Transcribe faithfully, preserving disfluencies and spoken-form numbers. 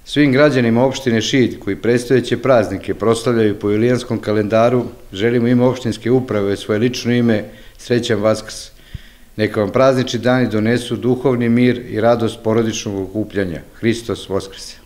Svim građanima opštine Šid koji predstojeće praznike proslavljaju po julijanskom kalendaru, želimo ime opštinske uprave i svoje lično ime srećan Vaskrs. Neka vam praznični dani donesu duhovni mir i radost porodičnog okupljanja. Hristos Voskrese!